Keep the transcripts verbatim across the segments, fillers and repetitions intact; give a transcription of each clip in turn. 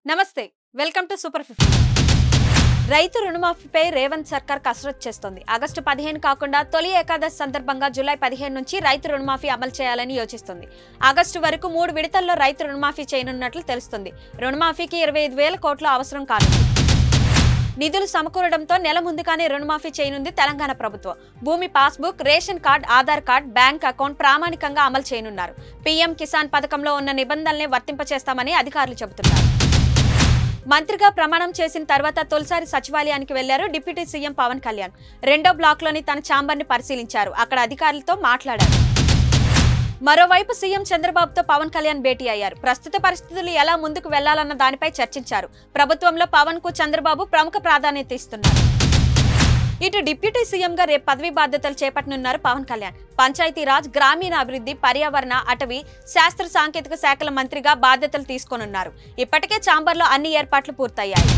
నమస్తే welcome to super fifty. రైతు రుణమాఫీపై రేవంత్ సర్కార్ కసరత్తు చేస్తోంది. ఆగస్టు పదిహేను కాకుండా తొలి ఏకాదశి సందర్భంగా జూలై పదిహేను నుంచి రైతు రుణమాఫీ అమలు చేయాలని యోచిస్తుంది. ఆగస్టు వరకు మూడు విడతల్లో రైతు రుణమాఫీ చేయనున్నట్లు తెలుస్తుంది. రుణమాఫీకి ఇరవై ఐదు వేల కోట్ల అవసరం కానుంది. నిధులు సమకూరడంతో నెల ముందుగానే రుణమాఫీ చేయనుంది తెలంగాణ ప్రభుత్వం. భూమి passbook, ration card, Aadhaar card, bank account ప్రామాణికంగా అమలు చేయనున్నారు. పీఎం కిసాన్ పథకంలో ఉన్న నిబంధనల్ని వర్తింపచేస్తామని అధికారులు చెబుతున్నారు. మంత్రిగా ప్రమాణం చేసిన తర్వాత తొలిసారి సచివాలయానికి వెళ్లారు డిప్యూటీ సీఎం పవన్ కళ్యాణ్. రెండో బ్లాక్ లోని తన ఛాంబర్ ని పరిశీలించారు. అక్కడ అధికారులతో మాట్లాడారు. మరోవైపు సీఎం చంద్రబాబుతో పవన్ కళ్యాణ్ భేటీ అయ్యారు. ప్రస్తుత పరిస్థితులు ఎలా ముందుకు వెళ్లాలన్న దానిపై చర్చించారు. ప్రభుత్వంలో పవన్ కు చంద్రబాబు ప్రముఖ ప్రాధాన్యత ఇస్తున్నారు. ఇటు డిప్యూటీ సీఎంగా రేపు పదవి బాధ్యతలు చేపట్టనున్నారు పవన్ కళ్యాణ్. పంచాయతీరాజ్, గ్రామీణ అభివృద్ధి, పర్యావరణ, అటవీ, శాస్త్ర సాంకేతిక శాఖల మంత్రిగా బాధ్యతలు తీసుకోనున్నారు. ఇప్పటికే ఛాంబర్లో అన్ని ఏర్పాట్లు పూర్తయ్యాయి.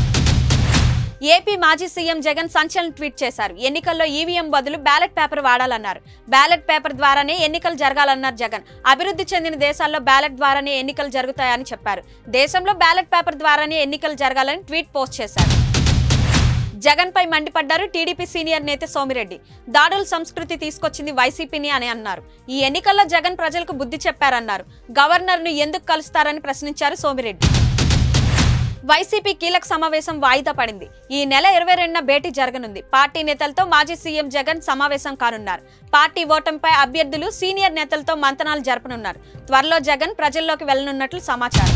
ఏపీ మాజీ సీఎం జగన్ సంచలన ట్వీట్ చేశారు. ఎన్నికల్లో ఈవీఎం బదులు బ్యాలెట్ పేపర్ వాడాలన్నారు. బ్యాలెట్ పేపర్ ద్వారానే ఎన్నికలు జరగాలన్నారు జగన్. అభివృద్ధి చెందిన దేశాల్లో బ్యాలెట్ ద్వారానే ఎన్నికలు జరుగుతాయని చెప్పారు. దేశంలో బ్యాలెట్ పేపర్ ద్వారానే ఎన్నికలు జరగాలని ట్వీట్ పోస్ట్ చేశారు. జగన్ పై మండిపడ్డారు టీడీపీ సీనియర్ నేత సోమిరెడ్డి. దాడుల సంస్కృతి తీసుకొచ్చింది వైసీపీని అని అన్నారు. ఈ ఎన్నికల్లో జగన్ ప్రజలకు బుద్ధి చెప్పారన్నారు. గవర్నర్ ను ఎందుకు కలుస్తారని ప్రశ్నించారు సోమిరెడ్డి. వైసీపీ కీలక సమావేశం వాయిదా పడింది. ఈ నెల ఇరవై రెండున భేటీ జరగనుంది. పార్టీ నేతలతో మాజీ సీఎం జగన్ సమావేశం కానున్నారు. పార్టీ ఓటమిపై అభ్యర్థులు, సీనియర్ నేతలతో మంతనాలు జరపనున్నారు. త్వరలో జగన్ ప్రజల్లోకి వెళ్లనున్నట్లు సమాచారం.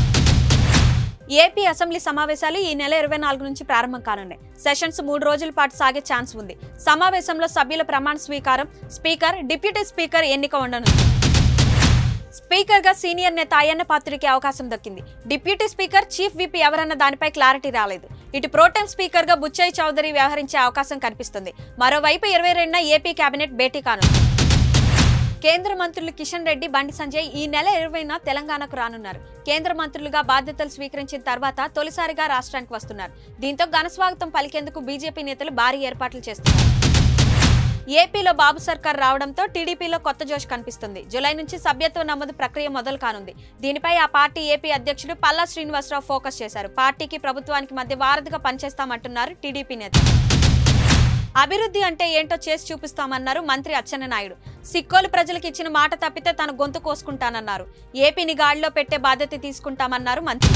ఏపీ అసెంబ్లీ సమావేశాలు ఈ నెల ఇరవై నాలుగు నుంచి ప్రారంభం కానున్నాయి. సెషన్స్ మూడు రోజుల పాటు సాగే ఛాన్స్ ఉంది. సమావేశంలో సభ్యుల ప్రమాణ స్వీకారం, స్పీకర్, డిప్యూటీ స్పీకర్ ఎన్నిక ఉండనుంది. స్పీకర్ గా సీనియర్ నేత అయ్యన్న పాత్రుడికి అవకాశం దక్కింది. డిప్యూటీ స్పీకర్, చీఫ్ విప్ ఎవరన్న దానిపై క్లారిటీ రాలేదు. ఇటు ప్రోటెం స్పీకర్ గా బుచ్చయ్య చౌదరి వ్యవహరించే అవకాశం కనిపిస్తుంది. మరోవైపు ఇరవై రెండున ఏపీ కేబినెట్ భేటీ కానుంది. కేంద్ర మంత్రులు కిషన్ రెడ్డి, బండి సంజయ్ ఈ నెల ఇరవైన తెలంగాణకు రానున్నారు. కేంద్ర మంత్రులుగా బాధ్యతలు స్వీకరించిన తర్వాత తొలిసారిగా రాష్ట్రానికి వస్తున్నారు. దీంతో ఘనస్వాగతం పలికేందుకు బీజేపీ నేతలు భారీ ఏర్పాట్లు చేస్తున్నారు. ఏపీలో బాబు సర్కార్ రావడంతో టీడీపీలో కొత్త జోష్ కనిపిస్తుంది. జూలై నుంచి సభ్యత్వ నమోదు ప్రక్రియ మొదలు కానుంది. దీనిపై ఆ పార్టీ ఏపీ అధ్యక్షుడు పల్లా శ్రీనివాసరావు ఫోకస్ చేశారు. పార్టీకి ప్రభుత్వానికి మధ్య వారధిగా పనిచేస్తామంటున్నారు టీడీపీ నేతలు. అభివృద్ధి అంటే ఏంటో చేసి చూపిస్తామన్నారు మంత్రి అచ్చెన్నాయుడు. సిక్కోలు ప్రజలకు ఇచ్చిన మాట తప్పితే తన గొంతు కోసుకుంటానన్నారు. ఏపీని గాడిలో పెట్టే బాధ్యత తీసుకుంటామన్నారు మంత్రి.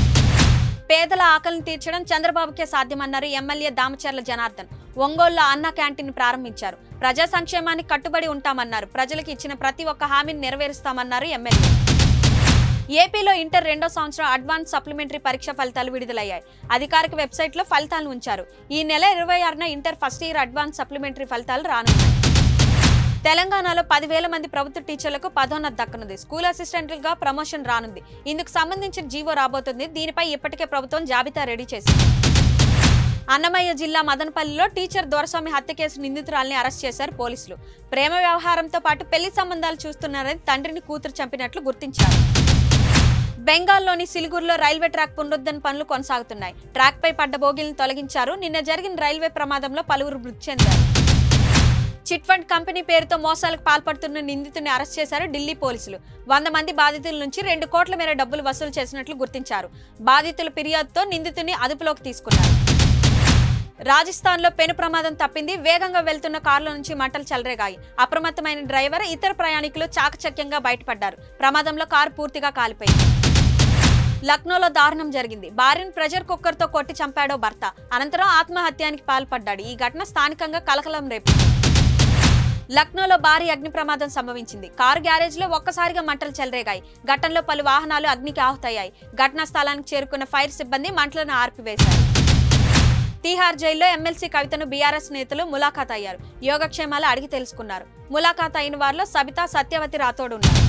పేదల ఆకలిని తీర్చడం చంద్రబాబుకే సాధ్యమన్నారు ఎమ్మెల్యే దామచర్ల జనార్దన్. ఒంగోలులో అన్న క్యాంటీన్ ప్రారంభించారు. ప్రజా సంక్షేమానికి కట్టుబడి ఉంటామన్నారు. ప్రజలకు ఇచ్చిన ప్రతి ఒక్క హామీని నెరవేరుస్తామన్నారు ఎమ్మెల్యే. ఏపీలో ఇంటర్ రెండో సంవత్సరం అడ్వాన్స్ సప్లిమెంటరీ పరీక్ష ఫలితాలు విడుదలయ్యాయి. అధికారిక వెబ్సైట్లో ఫలితాలను ఉంచారు. ఈ నెల ఇరవై ఆరున inter first year advance supplementary ఫలితాలు రానున్నాయి. తెలంగాణలో పదివేల మంది ప్రభుత్వ టీచర్లకు పదోన్నతి దక్కనుంది. స్కూల్ అసిస్టెంట్లుగా ప్రమోషన్ రానుంది. ఇందుకు సంబంధించిన జీవో రాబోతుంది. దీనిపై ఇప్పటికే ప్రభుత్వం జాబితా రెడీ చేసింది. అన్నమయ్య జిల్లా మదనపల్లిలో టీచర్ దొరస్వామి హత్య కేసు నిందితురాల్ని అరెస్ట్ చేశారు పోలీసులు. ప్రేమ వ్యవహారంతో పాటు పెళ్లి సంబంధాలు చూస్తున్నారని తండ్రిని కూతురు చంపినట్లు గుర్తించారు. బెంగాల్లోని సిలిగురిలో రైల్వే ట్రాక్ పునరుద్ధరణ పనులు కొనసాగుతున్నాయి. ట్రాక్ పై పడ్డ బోగీలను తొలగించారు. నిన్న జరిగిన రైల్వే ప్రమాదంలో పలువురు మృతి చెందారు. చిట్ ఫండ్ కంపెనీ పేరుతో మోసాలకు పాల్పడుతున్న నిందితుడిని అరెస్ట్ చేశారు ఢిల్లీ పోలీసులు. వంద మంది బాధితుల నుంచి రెండు కోట్ల మేర డబ్బులు వసూలు చేసినట్లు గుర్తించారు. బాధితుల ఫిర్యాదుతో నిందితుడిని అదుపులోకి తీసుకున్నారు. రాజస్థాన్ లో పెను ప్రమాదం తప్పింది. వేగంగా వెళ్తున్న కారులో నుంచి మంటలు చెలరేగాయి. అప్రమత్తమైన డ్రైవర్, ఇతర ప్రయాణికులు చాకచక్యంగా బయటపడ్డారు. ప్రమాదంలో కారు పూర్తిగా కాలిపోయింది. లక్నోలో దారుణం జరిగింది. భార్యను ప్రెషర్ కుక్కర్ తో కొట్టి చంపాడో భర్త. అనంతరం ఆత్మహత్యానికి పాల్పడ్డాడు. ఈ ఘటన స్థానికంగా కలకలం రేపింది. లక్నోలో భారీ అగ్ని ప్రమాదం సంభవించింది. కారు గ్యారేజ్ లో ఒక్కసారిగా మంటలు చెలరేగాయి. ఘటనలో పలు వాహనాలు అగ్నికి ఆహుతయ్యాయి. ఘటనా స్థలానికి చేరుకున్న ఫైర్ సిబ్బంది మంటలను ఆర్పివేశారు. తీహార్ జైల్లో ఎమ్మెల్సీ కవితను బీఆర్ఎస్ నేతలు ములాఖాత్ అయ్యారు. యోగక్షేమాలు అడిగి తెలుసుకున్నారు. ములాఖాత్ అయిన వారిలో సబితా సత్యవతి రాథోడ్ ఉన్నారు.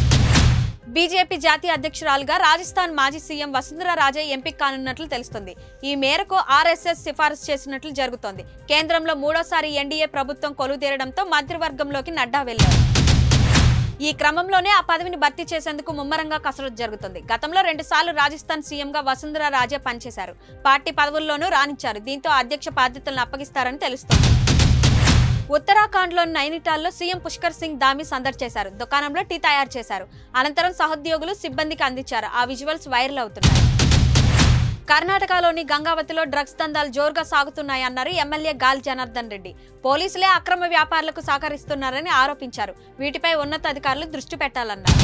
బీజేపీ జాతీయ అధ్యక్షురాలుగా రాజస్థాన్ మాజీ సీఎం వసుంధరా రాజే ఎంపిక కానున్నట్లు తెలుస్తుంది. ఈ మేరకు ఆర్ఎస్ఎస్ సిఫారసు చేసినట్లు జరుగుతోంది. కేంద్రంలో మూడోసారి ఎన్డీఏ ప్రభుత్వం కొలువుతీరడంతో మంత్రివర్గంలోకి నడ్డా వెళ్లారు. ఈ క్రమంలోనే ఆ పదవిని భర్తీ చేసేందుకు ముమ్మరంగా కసరత్తు జరుగుతుంది. గతంలో రెండు సార్లు రాజస్థాన్ సీఎంగా వసుంధరా రాజే పనిచేశారు. పార్టీ పదవుల్లోనూ రాణించారు. దీంతో అధ్యక్ష బాధ్యతలను అప్పగిస్తారని తెలుస్తోంది. ఉత్తరాఖండ్లోని నైనిటాల్లో సీఎం పుష్కర్ సింగ్ ధామి సందడి చేశారు. దుకాణంలో టీ తయారు చేశారు. అనంతరం సహోద్యోగులు సిబ్బందికి అందించారు. ఆ విజువల్స్ వైరల్ అవుతున్నాయి. కర్ణాటకలోని గంగావతిలో డ్రగ్స్ దందాలు జోరుగా సాగుతున్నాయన్నారు ఎమ్మెల్యే గాలి జనార్దన్ రెడ్డి. పోలీసులే అక్రమ వ్యాపారులకు సహకరిస్తున్నారని ఆరోపించారు. వీటిపై ఉన్నతాధికారులు దృష్టి పెట్టాలన్నారు.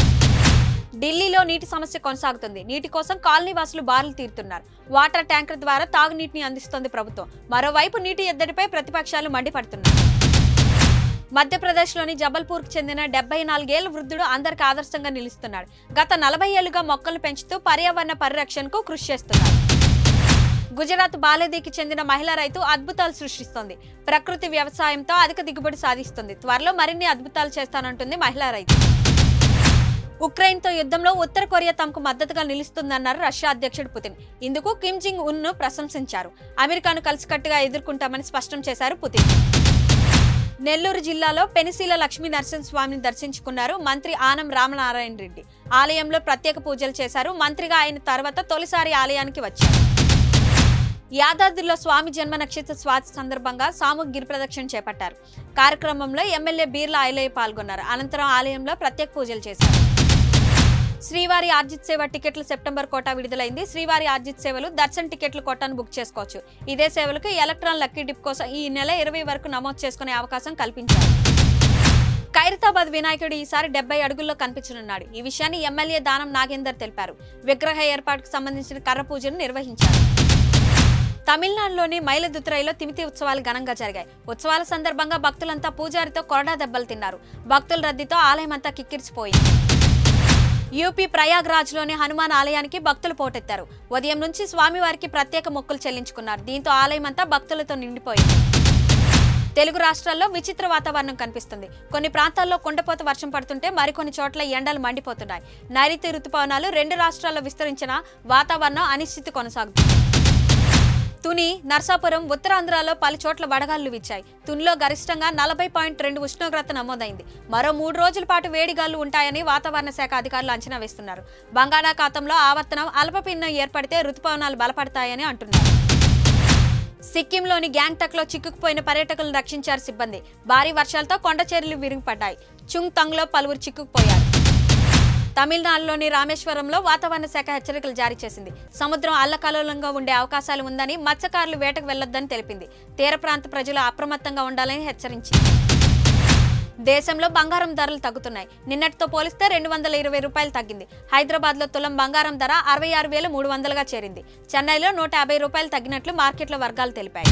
ఢిల్లీలో నీటి సమస్య కొనసాగుతుంది. నీటి కోసం కాలనీ వాసులు బారులు తీరుతున్నారు. వాటర్ ట్యాంకర్ ద్వారా తాగునీటిని అందిస్తోంది ప్రభుత్వం. మరోవైపు నీటి ఎద్దడిపై ప్రతిపక్షాలు మండిపడుతున్నాయి. మధ్యప్రదేశ్లోని జబల్పూర్కు చెందిన డెబ్బై నాలుగేళ్ల వృద్ధుడు అందరికి ఆదర్శంగా నిలుస్తున్నాడు. గత నలభై ఏళ్లుగా మొక్కలు పెంచుతూ పర్యావరణ పరిరక్షణకు కృషి చేస్తున్నాడు. గుజరాత్ బాలేదీకి చెందిన మహిళా రైతు అద్భుతాలు సృష్టిస్తోంది. ప్రకృతి వ్యవసాయంతో అధిక దిగుబడి సాధిస్తుంది. త్వరలో మరిన్ని అద్భుతాలు చేస్తానంటుంది మహిళా రైతు. ఉక్రెయిన్తో యుద్ధంలో ఉత్తర కొరియా తమకు మద్దతుగా నిలుస్తుందన్నారు రష్యా అధ్యక్షుడు పుతిన్. ఇందుకు కిమ్ జింగ్ ఉన్ ను ప్రశంసించారు. అమెరికాను కలిసికట్టుగా ఎదుర్కొంటామని స్పష్టం చేశారు పుతిన్. నెల్లూరు జిల్లాలో పెనిశీల లక్ష్మీ నరసింహస్వామిని దర్శించుకున్నారు మంత్రి ఆనం రామనారాయణ రెడ్డి. ఆలయంలో ప్రత్యేక పూజలు చేశారు. మంత్రిగా అయిన తర్వాత తొలిసారి ఆలయానికి వచ్చారు. యాదాద్రిలో స్వామి జన్మ నక్షత్ర స్వాతి సందర్భంగా సామూహిక గిరి ప్రదక్షిణ చేపట్టారు. కార్యక్రమంలో ఎమ్మెల్యే బీర్లా ఐలయ్య పాల్గొన్నారు. అనంతరం ఆలయంలో ప్రత్యేక పూజలు చేశారు. శ్రీవారి ఆర్జిత్ సేవ టికెట్లు సెప్టెంబర్ కోటా విడుదలైంది. శ్రీవారి ఆర్జిత్ సేవలు దర్శన్ టికెట్లు కోటాను బుక్ చేసుకోవచ్చు. ఇదే సేవలకు ఎలక్ట్రాన్ లక్కీ డిప్ కోసం ఈ నెల ఇరవై వరకు నమోదు చేసుకునే అవకాశం కల్పించారు. ఖైరతాబాద్ వినాయకుడు ఈసారి డెబ్బై అడుగుల్లో కనిపించనున్నాడు. ఈ విషయాన్ని ఎమ్మెల్యే దానం నాగేందర్ తెలిపారు. విగ్రహ ఏర్పాటుకు సంబంధించిన కర్ర పూజను నిర్వహించారు. తమిళనాడులోని మైలదుతురైలో తిమితి ఉత్సవాలు ఘనంగా జరిగాయి. ఉత్సవాల సందర్భంగా భక్తులంతా పూజారితో కొరడా దెబ్బలు తిన్నారు. భక్తుల రద్దీతో ఆలయమంతా కిక్కిరిసిపోయింది. యూపీ ప్రయాగ్రాజ్ లోని హనుమాన్ ఆలయానికి భక్తులు పోటెత్తారు. ఉదయం నుంచి స్వామివారికి ప్రత్యేక మొక్కులు చెల్లించుకున్నారు. దీంతో ఆలయమంతా భక్తులతో నిండిపోయింది. తెలుగు రాష్ట్రాల్లో విచిత్ర వాతావరణం కనిపిస్తుంది. కొన్ని ప్రాంతాల్లో కుండపోత వర్షం పడుతుంటే మరికొన్ని చోట్ల ఎండలు మండిపోతున్నాయి. నైరుతి రుతుపవనాలు రెండు రాష్ట్రాల్లో విస్తరించిన వాతావరణం అనిశ్చితి కొనసాగుతుంది. తుని, నర్సాపురం, ఉత్తరాంధ్రలో పలు చోట్ల వడగాళ్లు వీచాయి. తునిలో గరిష్టంగా నలభై పాయింట్ రెండు ఉష్ణోగ్రత నమోదైంది. మరో మూడు రోజుల పాటు వేడిగాళ్లు ఉంటాయని వాతావరణ శాఖ అధికారులు అంచనా వేస్తున్నారు. బంగాళాఖాతంలో ఆవర్తనం అల్పపీడనం ఏర్పడితే రుతుపవనాలు బలపడతాయని అంటున్నారు. సిక్కింలోని గ్యాంగ్టక్ లో చిక్కుకుపోయిన పర్యాటకులను రక్షించారు సిబ్బంది. భారీ వర్షాలతో కొండచేరులు విరిగిపడ్డాయి. చుంగ్ తంగ్ లో పలువురు చిక్కుకుపోయారు. తమిళనాడులోని రామేశ్వరంలో వాతావరణ శాఖ హెచ్చరికలు జారీ చేసింది. సముద్రం అల్లకల్లోలంగా ఉండే అవకాశాలు ఉందని, మత్స్యకారులు వేటకు వెళ్లొద్దని తెలిపింది. తీర ప్రాంత ప్రజలు అప్రమత్తంగా ఉండాలని హెచ్చరించింది. దేశంలో బంగారం ధరలు తగ్గుతున్నాయి. నిన్నటితో పోలిస్తే రెండు వందల ఇరవై రూపాయలు తగ్గింది. హైదరాబాద్ లో తులం బంగారం ధర అరవై ఆరు వేల మూడు వందలుగా చేరింది. చెన్నైలో నూట యాభై రూపాయలు తగ్గినట్లు మార్కెట్ల వర్గాలు తెలిపాయి.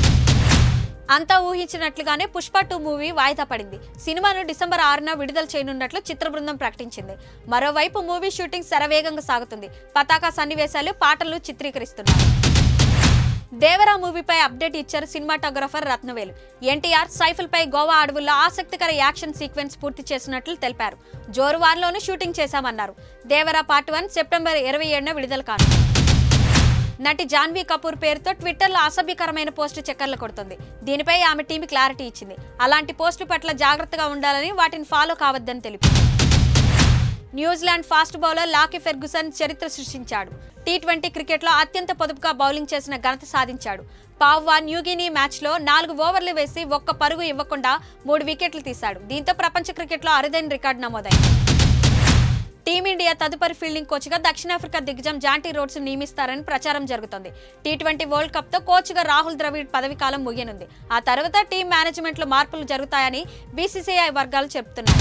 అంతా ఊహించినట్లుగానే పుష్ప టూ మూవీ వాయిదా పడింది. సినిమాను డిసెంబర్ ఆరున విడుదల చేయనున్నట్లు చిత్ర బృందం ప్రకటించింది. మరోవైపు మూవీ షూటింగ్ శరవేగంగా సాగుతుంది. పతాక సన్నివేశాలు, పాటలు చిత్రీకరిస్తున్నారు. దేవరా మూవీపై అప్డేట్ ఇచ్చారు సినిమాటోగ్రఫర్ రత్నవేలు. ఎన్టీఆర్ సైఫుల్ పై గోవా అడవుల్లో ఆసక్తికర యాక్షన్ సీక్వెన్స్ పూర్తి చేసినట్లు తెలిపారు. జోరువార్లోనూ షూటింగ్ చేశామన్నారు. దేవరా పార్ట్ వన్ సెప్టెంబర్ ఇరవై ఏడున విడుదల కానుంది. నటి జాన్వీ కపూర్ పేరుతో ట్విట్టర్లో అసభ్యకరమైన పోస్టు చక్కర్లు కొడుతుంది. దీనిపై ఆమె టీం క్లారిటీ ఇచ్చింది. అలాంటి పోస్టుల పట్ల జాగ్రత్తగా ఉండాలని, వాటిని ఫాలో కావద్దని తెలిపింది. New Zealand fast bowler Lockie Ferguson చరిత్ర సృష్టించాడు. టీ ట్వంటీ క్రికెట్లో అత్యంత పొదుపుగా బౌలింగ్ చేసిన ఘనత సాధించాడు. పావ్వా న్యూగినీ మ్యాచ్లో నాలుగు ఓవర్లు వేసి ఒక్క పరుగు ఇవ్వకుండా మూడు వికెట్లు తీశాడు. దీంతో ప్రపంచ క్రికెట్లో అరుదైన రికార్డు నమోదైంది. టీమిండియా తదుపరి ఫీల్డింగ్ కోచ్ గా దక్షిణాఫ్రికా దిగ్గజం జాంటీ రోడ్స్ నియమిస్తారని ప్రచారం జరుగుతోంది. టీ ట్వంటీ వరల్డ్ కప్ తో కోచ్ గా రాహుల్ ద్రవిడ్ పదవి కాలం ముగియనుంది. ఆ తర్వాత టీం మేనేజ్మెంట్ లో మార్పులు జరుగుతాయని బీసీసీఐ వర్గాలు చెబుతున్నాయి.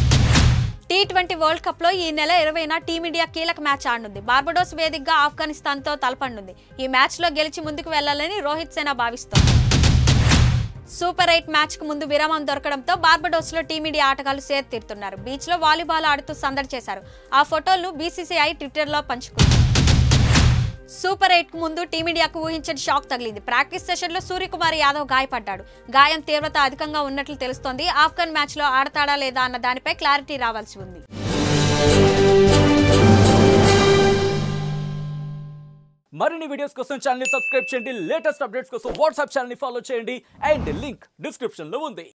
టీ ట్వంటీ వరల్డ్ కప్ లో ఈ నెల ఇరవైన టీమిండియా కీలక మ్యాచ్ ఆడనుంది. బార్బడోస్ వేదికగా ఆఫ్ఘనిస్తాన్ తో తలపడనుంది. ఈ మ్యాచ్ లో గెలిచి ముందుకు వెళ్లాలని రోహిత్ సేన భావిస్తోంది. సూపర్ ఎయిట్ మ్యాచ్ కు ముందు విరామం దొరకడంతో బార్బడోస్ లో టీమిండియా ఆటగాళ్లు సేర్ తీరుతున్నారు. బీచ్ లో వాలీబాల్ ఆడుతూ సందడి చేశారు. ఆ ఫోటోలను బీసీసీఐ ట్విట్టర్ లో పంచుకుంది. సూపర్ ఎయిట్ కు ముందు టీమిండియాకు ఊహించని షాక్ తగిలింది. ప్రాక్టీస్ సెషన్ లో సూర్యకుమార్ యాదవ్ గాయపడ్డాడు. గాయం తీవ్రత అధికంగా ఉన్నట్లు తెలుస్తోంది. ఆఫ్ఘన్ మ్యాచ్ లో ఆడతాడా లేదా అన్న దానిపై క్లారిటీ రావాల్సి ఉంది. మరిన్ని వీడియోస్ కోసం ఛానల్ ని సబ్స్క్రైబ్ చేయండి. లేటెస్ట్ అప్డేట్స్ కోసం వాట్సాప్ ఛానల్ ని ఫాలో చేయండి. అండ్ లింక్ డిస్క్రిప్షన్ లో ఉంది.